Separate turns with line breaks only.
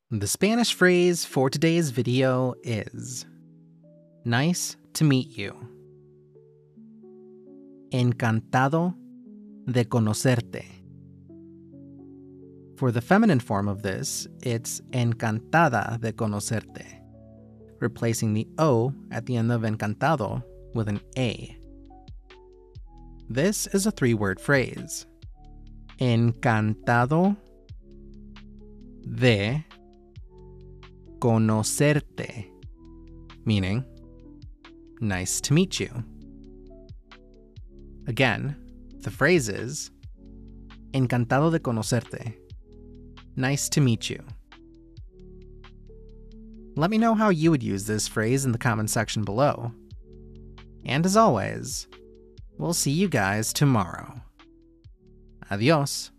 The Spanish phrase for today's video is nice to meet you. Encantado de conocerte. For the feminine form of this, it's encantada de conocerte, replacing the O at the end of encantado with an A. This is a three-word phrase. Encantado de conocerte, meaning nice to meet you. Again, the phrase is encantado de conocerte, nice to meet you. Let me know how you would use this phrase in the comment section below. And as always, we'll see you guys tomorrow. Adios.